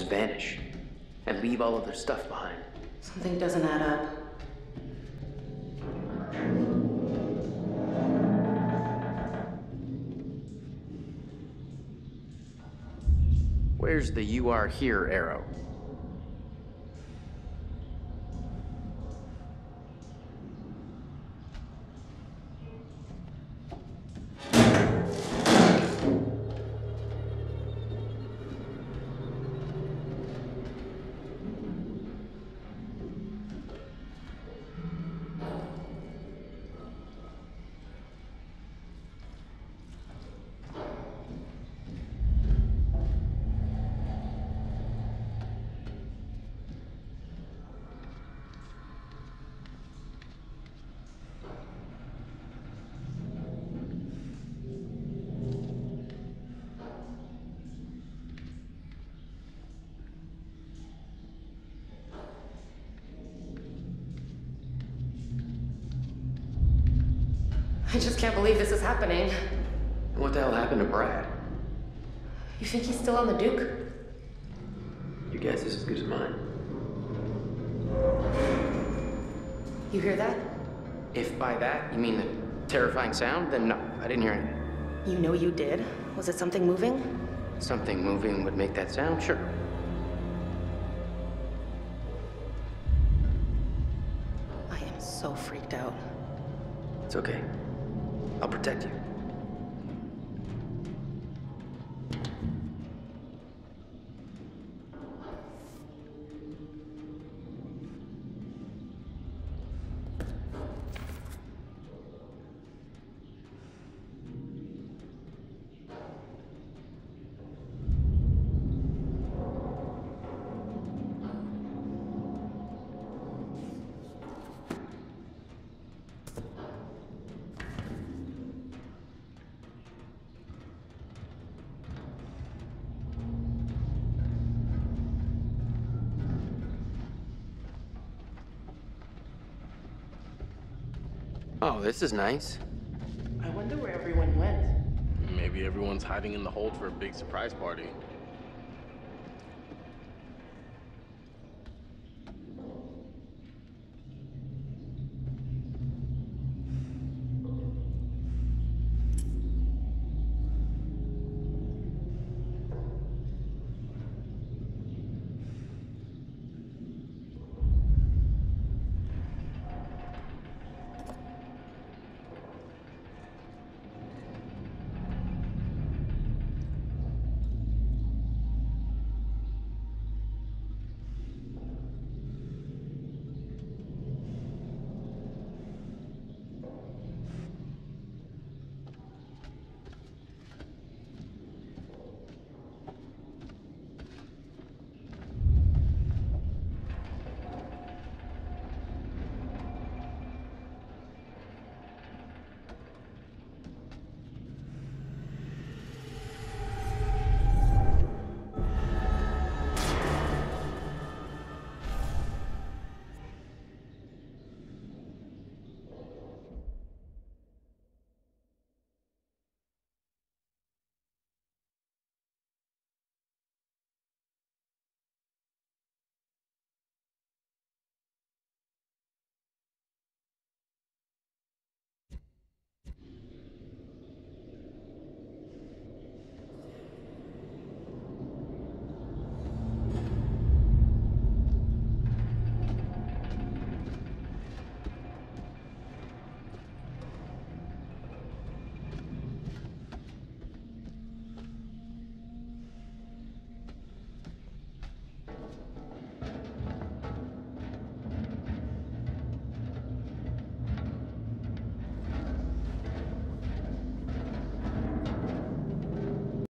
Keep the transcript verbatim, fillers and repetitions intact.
vanish and leave all of their stuff behind. Something doesn't add up. Where's the "you are here" arrow? I just can't believe this is happening. What the hell happened to Brad? You think he's still on the Duke? Your guess is as good as mine. You hear that? If by that you mean the terrifying sound, then no, I didn't hear anything. You know you did. Was it something moving? Something moving would make that sound? Sure. I am so freaked out. It's okay. I'll protect you. Oh, this is nice. I wonder where everyone went. Maybe everyone's hiding in the hold for a big surprise party.